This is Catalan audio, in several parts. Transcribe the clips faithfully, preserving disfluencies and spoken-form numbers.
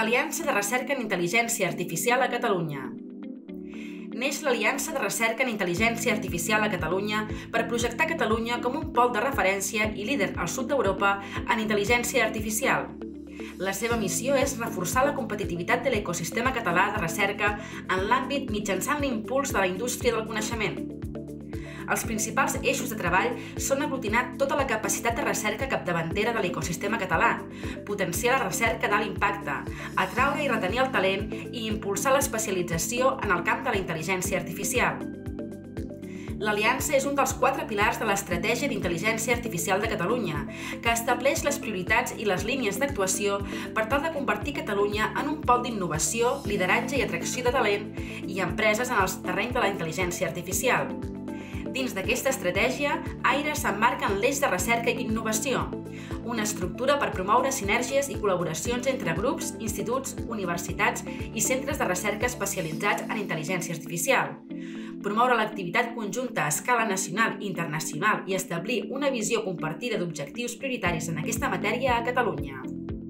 Aliança de Recerca en Intel·ligència Artificial a Catalunya. Neix l'Aliança de Recerca en Intel·ligència Artificial a Catalunya per projectar Catalunya com un pol de referència i líder al sud d'Europa en intel·ligència artificial. La seva missió és reforçar la competitivitat de l'ecosistema català de recerca en l'àmbit mitjançant l'impuls de la indústria del coneixement. Els principals eixos de treball són aglutinar tota la capacitat de recerca capdavantera de l'ecosistema català, potenciar la recerca d'alt impacte, atraure i retenir el talent i impulsar l'especialització en el camp de la intel·ligència artificial. L'Aliança és un dels quatre pilars de l'Estratègia d'Intel·ligència Artificial de Catalunya, que estableix les prioritats i les línies d'actuació per tal de convertir Catalunya en un pol d'innovació, lideratge i atracció de talent i empreses en el terreny de la intel·ligència artificial. Dins d'aquesta estratègia, AIRE s'emmarca en l'eix de recerca i innovació, una estructura per promoure sinergies i col·laboracions entre grups, instituts, universitats i centres de recerca especialitzats en intel·ligència artificial, promoure l'activitat conjunta a escala nacional i internacional i establir una visió compartida d'objectius prioritaris en aquesta matèria a Catalunya.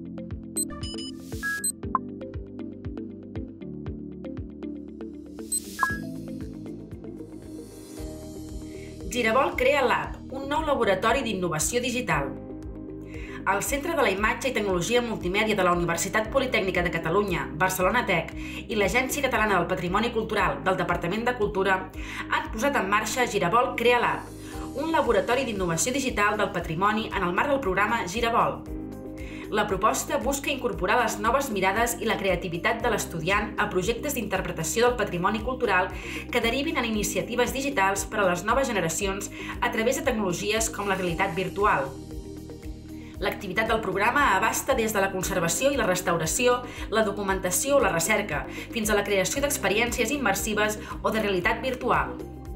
Giravol crea Lab, un nou laboratori d'innovació digital. El Centre de la Imatge i Tecnologia Multimèdia de la Universitat Politècnica de Catalunya, Barcelona Tech i l'Agència Catalana del Patrimoni Cultural del Departament de Cultura han posat en marxa Giravol crea Lab, un laboratori d'innovació digital del patrimoni en el marc del programa Giravol. La proposta busca incorporar les noves mirades i la creativitat de l'estudiant a projectes d'interpretació del patrimoni cultural que derivin en iniciatives digitals per a les noves generacions a través de tecnologies com la realitat virtual. L'activitat del programa abasta des de la conservació i la restauració, la documentació o la recerca, fins a la creació d'experiències immersives o de realitat virtual.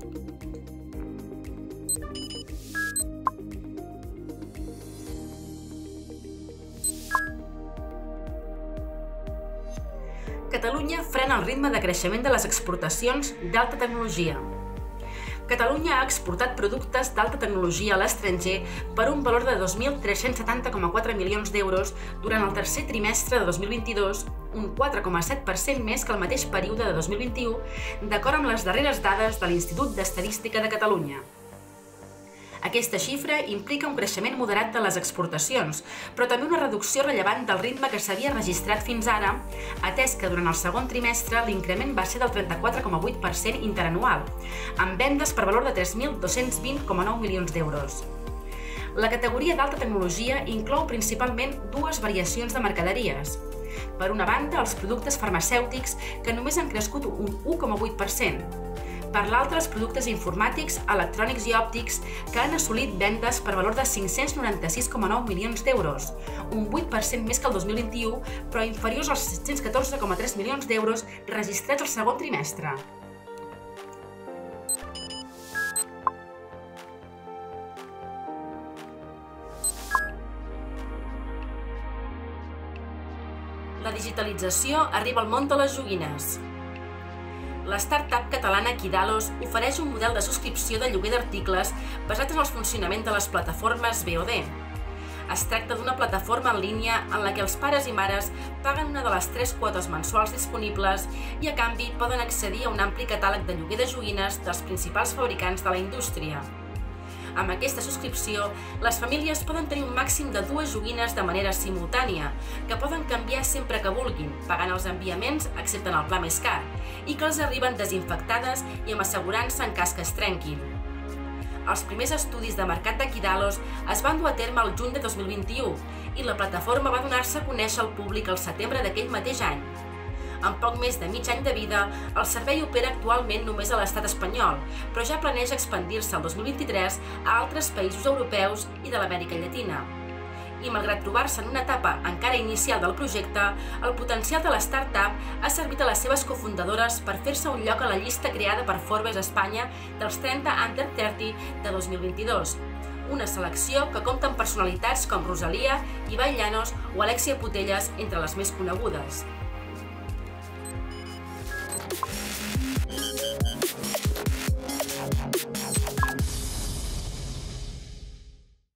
Catalunya frena el ritme de creixement de les exportacions d'alta tecnologia. Catalunya ha exportat productes d'alta tecnologia a l'estranger per un valor de dos mil tres-cents setanta coma quatre milions d'euros durant el tercer trimestre de dos mil vint-i-dos, un quatre coma set per cent més que el mateix període de dos mil vint-i-u, d'acord amb les darreres dades de l'Institut d'Estadística de Catalunya. Aquesta xifra implica un creixement moderat de les exportacions, però també una reducció rellevant del ritme que s'havia registrat fins ara, atès que durant el segon trimestre l'increment va ser del trenta-quatre coma vuit per cent interanual, amb vendes per valor de tres mil dos-cents vint coma nou milions d'euros. La categoria d'alta tecnologia inclou principalment dues variacions de mercaderies. Per una banda, els productes farmacèutics, que només han crescut un u coma vuit per cent. Per l'altra, els productes informàtics, electrònics i òptics, que han assolit vendes per valor de cinc-cents noranta-sis coma nou milions d'euros, un vuit per cent més que el dos mil vint-i-u, però inferiors als set-cents catorze coma tres milions d'euros registrats al segon trimestre. La digitalització arriba al món de les joguines. La startup catalana Kidalos ofereix un model de subscripció de lloguer d'articles basat en el funcionament de les plataformes V O D. Es tracta d'una plataforma en línia en la que els pares i mares paguen una de les tres quotes mensuals disponibles i a canvi poden accedir a un ampli catàleg de lloguer de joguines dels principals fabricants de la indústria. Amb aquesta subscripció, les famílies poden tenir un màxim de dues joguines de manera simultània, que poden canviar sempre que vulguin, pagant els enviaments excepte en el pla més car, i que els arriben desinfectades i amb assegurança en cas que es trenquin. Els primers estudis de mercat de Kidalos es van dur a terme el juny de dos mil vint-i-u i la plataforma va donar-se a conèixer al públic el setembre d'aquell mateix any. Amb poc més de mig any de vida, el servei opera actualment només a l'estat espanyol, però ja planeja expandir-se el dos mil vint-i-tres a altres països europeus i de l'Amèrica Llatina. I malgrat trobar-se en una etapa encara inicial del projecte, el potencial de la startup ha servit a les seves cofundadores per fer-se un lloc a la llista creada per Forbes Espanya dels trenta under trenta de dos mil vint-i-dos, una selecció que compta amb personalitats com Rosalía, Ibai Llanos o Alexia Putellas entre les més conegudes.